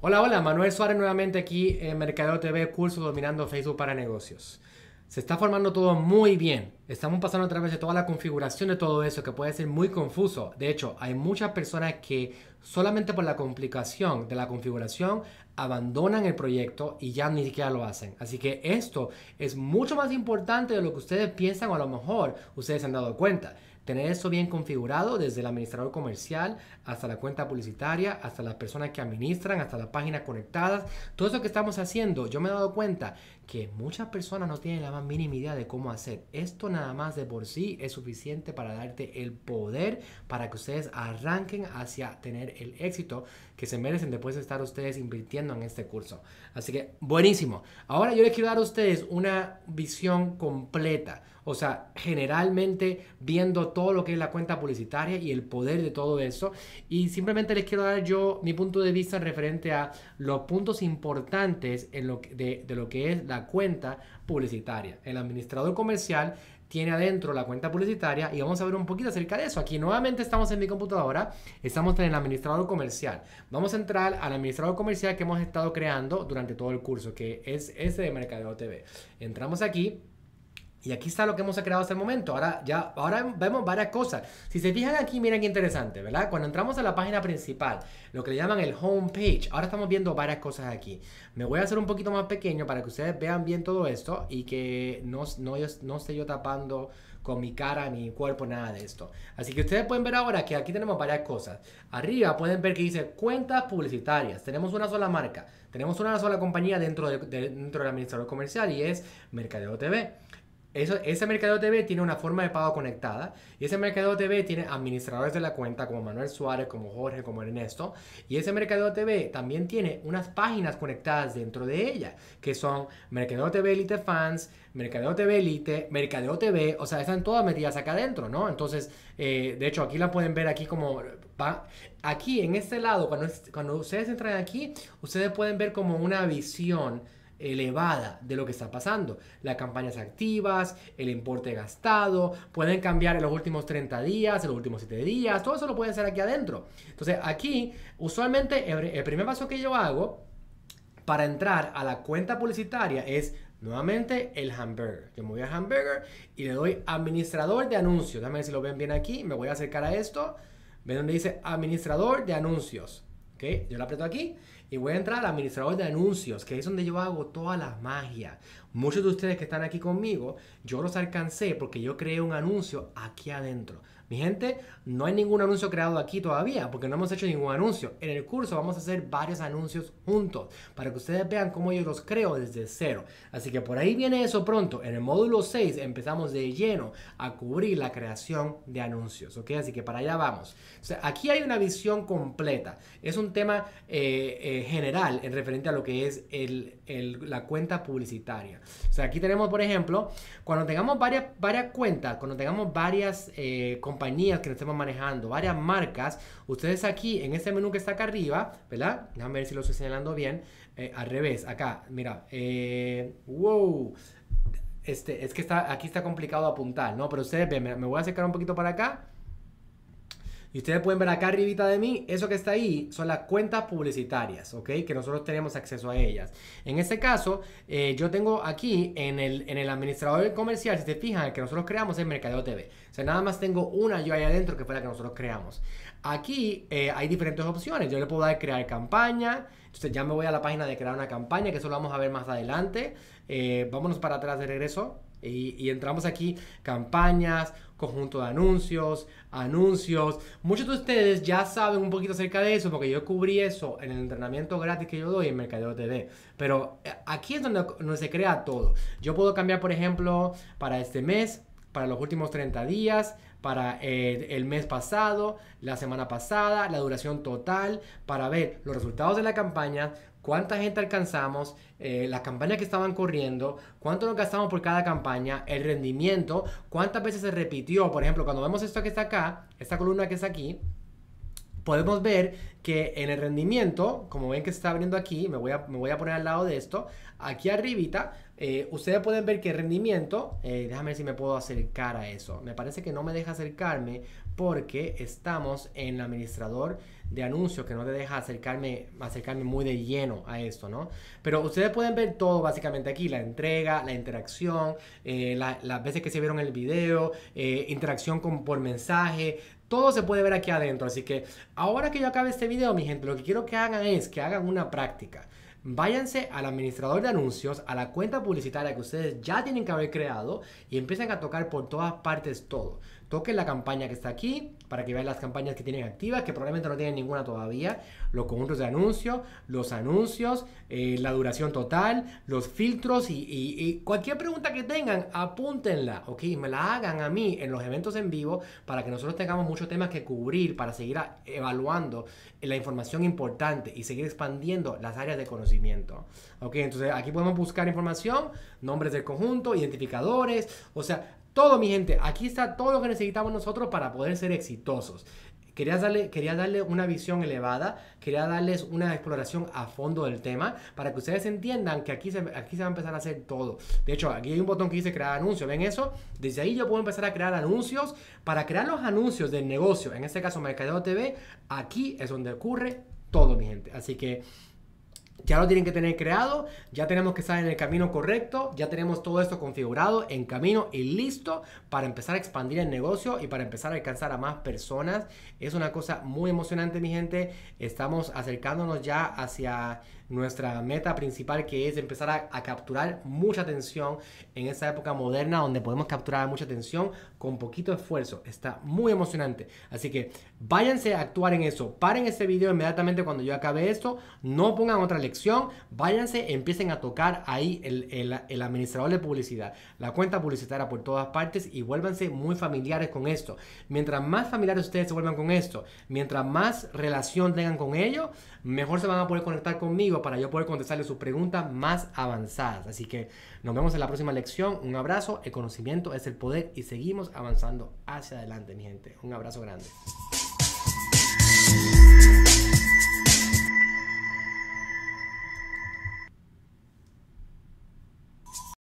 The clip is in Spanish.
Hola, hola, Manuel Suárez nuevamente aquí en Mercadeo TV, curso Dominando Facebook para Negocios. Se está formando todo muy bien. Estamos pasando a través de toda la configuración de todo eso que puede ser muy confuso. De hecho, hay muchas personas que solamente por la complicación de la configuración abandonan el proyecto y ya ni siquiera lo hacen. Así que esto es mucho más importante de lo que ustedes piensan o a lo mejor ustedes se han dado cuenta. Tener eso bien configurado desde el administrador comercial hasta la cuenta publicitaria, hasta las personas que administran, hasta las páginas conectadas. Todo eso que estamos haciendo, yo me he dado cuenta que muchas personas no tienen la más mínima idea de cómo hacer. Esto nada más de por sí es suficiente para darte el poder para que ustedes arranquen hacia tener el éxito que se merecen después de estar ustedes invirtiendo en este curso. Así que buenísimo. Ahora yo les quiero dar a ustedes una visión completa. O sea, generalmente viendo todo lo que es la cuenta publicitaria y el poder de todo eso. Y simplemente les quiero dar yo mi punto de vista referente a los puntos importantes en de lo que es la cuenta publicitaria. El administrador comercial tiene adentro la cuenta publicitaria y vamos a ver un poquito acerca de eso. Aquí nuevamente estamos en mi computadora, estamos en el administrador comercial. Vamos a entrar al administrador comercial que hemos estado creando durante todo el curso, que es ese de Mercadeo TV. Entramos aquí. Y aquí está lo que hemos creado hasta el momento. Ahora vemos varias cosas. Si se fijan aquí, miren qué interesante, ¿verdad? Cuando entramos a la página principal, lo que le llaman el home page, ahora estamos viendo varias cosas aquí. Me voy a hacer un poquito más pequeño para que ustedes vean bien todo esto y que no esté yo tapando con mi cara, mi cuerpo, nada de esto. Así que ustedes pueden ver ahora que aquí tenemos varias cosas. Arriba pueden ver que dice cuentas publicitarias. Tenemos una sola marca. Tenemos una sola compañía dentro del administrador comercial y es Mercadeo TV. Ese Mercadeo TV tiene una forma de pago conectada y ese Mercadeo TV tiene administradores de la cuenta como Manuel Suárez, como Jorge, como Ernesto, y ese Mercadeo TV también tiene unas páginas conectadas dentro de ella que son Mercadeo TV Elite Fans, Mercadeo TV Elite, Mercadeo TV, o sea, están todas metidas acá adentro, ¿no? Entonces, de hecho, aquí la pueden ver aquí como aquí en este lado, cuando ustedes entran aquí, ustedes pueden ver como una visión elevada de lo que está pasando. Las campañas activas, el importe gastado, pueden cambiar en los últimos 30 días, en los últimos 7 días, todo eso lo pueden hacer aquí adentro. Entonces aquí, usualmente, el primer paso que yo hago para entrar a la cuenta publicitaria es nuevamente el hamburger. Yo me voy a hamburger y le doy administrador de anuncios. Déjame ver si lo ven bien aquí. Me voy a acercar a esto. Ven donde dice administrador de anuncios. ¿Okay? Yo lo aprieto aquí y voy a entrar al administrador de anuncios, que es donde yo hago toda la magia. Muchos de ustedes que están aquí conmigo, yo los alcancé porque yo creé un anuncio aquí adentro. Mi gente, no hay ningún anuncio creado aquí todavía porque no hemos hecho ningún anuncio. En el curso vamos a hacer varios anuncios juntos para que ustedes vean cómo yo los creo desde cero. Así que por ahí viene eso pronto. En el módulo 6 empezamos de lleno a cubrir la creación de anuncios. ¿Ok? Así que para allá vamos. O sea, aquí hay una visión completa. Es un tema general en referente a lo que es la cuenta publicitaria. O sea, aquí tenemos, por ejemplo, cuando tengamos varias cuentas, cuando tengamos varias compañías que nos estemos manejando, varias marcas, ustedes aquí en este menú que está acá arriba, ¿verdad? Déjame ver si lo estoy señalando bien. Al revés, acá, mira. Wow. Es que aquí está complicado apuntar, ¿no? Pero ustedes ven, me voy a acercar un poquito para acá. Y ustedes pueden ver acá arribita de mí, eso que está ahí son las cuentas publicitarias, ¿ok? Que nosotros tenemos acceso a ellas. En este caso, yo tengo aquí en el administrador comercial, si se fijan, el que nosotros creamos es Mercadeo TV. O sea, nada más tengo una yo ahí adentro que fue la que nosotros creamos. Aquí hay diferentes opciones. Yo le puedo dar crear campaña. Entonces ya me voy a la página de crear una campaña, que eso lo vamos a ver más adelante. Vámonos para atrás de regreso. Y entramos aquí, campañas, conjunto de anuncios. Muchos de ustedes ya saben un poquito acerca de eso porque yo cubrí eso en el entrenamiento gratis que yo doy en Mercadeo TV. Pero aquí es donde se crea todo. Yo puedo cambiar, por ejemplo, para este mes, para los últimos 30 días, para el mes pasado, la semana pasada, la duración total, para ver los resultados de la campaña, cuánta gente alcanzamos, las campañas que estaban corriendo, cuánto nos gastamos por cada campaña, el rendimiento, cuántas veces se repitió. Por ejemplo, cuando vemos esto que está acá, esta columna que está aquí, podemos ver que en el rendimiento, como ven que se está abriendo aquí, me voy a poner al lado de esto, aquí arribita, ustedes pueden ver que el rendimiento, déjame ver si me puedo acercar a eso, me parece que no me deja acercarme porque estamos en el administrador de anuncios que no te deja acercarme muy de lleno a esto, ¿no? Pero ustedes pueden ver todo básicamente aquí, la entrega, la interacción, las veces que se vieron el video, interacción por mensaje. Todo se puede ver aquí adentro, así que ahora que yo acabe este video, mi gente, lo que quiero que hagan es que hagan una práctica. Váyanse al administrador de anuncios, a la cuenta publicitaria que ustedes ya tienen que haber creado y empiecen a tocar por todas partes todo. Toquen la campaña que está aquí para que vean las campañas que tienen activas, que probablemente no tienen ninguna todavía, los conjuntos de anuncios, los anuncios, la duración total, los filtros y cualquier pregunta que tengan, apúntenla, ¿ok? Me la hagan a mí en los eventos en vivo para que nosotros tengamos muchos temas que cubrir para seguir evaluando la información importante y seguir expandiendo las áreas de conocimiento. ¿Ok? Entonces aquí podemos buscar información, nombres del conjunto, identificadores, o sea, todo, mi gente, aquí está todo lo que necesitamos nosotros para poder ser exitosos. Quería darle una visión elevada, quería darles una exploración a fondo del tema para que ustedes entiendan que aquí se va a empezar a hacer todo. De hecho, aquí hay un botón que dice crear anuncios, ¿ven eso? Desde ahí yo puedo empezar a crear anuncios. Para crear los anuncios del negocio, en este caso Mercadeo TV, aquí es donde ocurre todo, mi gente. Así que ya lo tienen que tener creado, ya tenemos que estar en el camino correcto, ya tenemos todo esto configurado, en camino y listo para empezar a expandir el negocio y para empezar a alcanzar a más personas. Es una cosa muy emocionante, mi gente. Estamos acercándonos ya hacia nuestra meta principal, que es empezar a capturar mucha atención en esta época moderna donde podemos capturar mucha atención con poquito esfuerzo. Está muy emocionante. Así que váyanse a actuar en eso. Paren este video inmediatamente cuando yo acabe esto. No pongan otra lección. Váyanse, empiecen a tocar ahí el administrador de publicidad, la cuenta publicitaria por todas partes y vuélvanse muy familiares con esto. Mientras más familiares ustedes se vuelvan con esto, mientras más relación tengan con ello, mejor se van a poder conectar conmigo para yo poder contestarles sus preguntas más avanzadas. Así que nos vemos en la próxima lección. Un abrazo. El conocimiento es el poder y seguimos avanzando hacia adelante, mi gente. Un abrazo grande.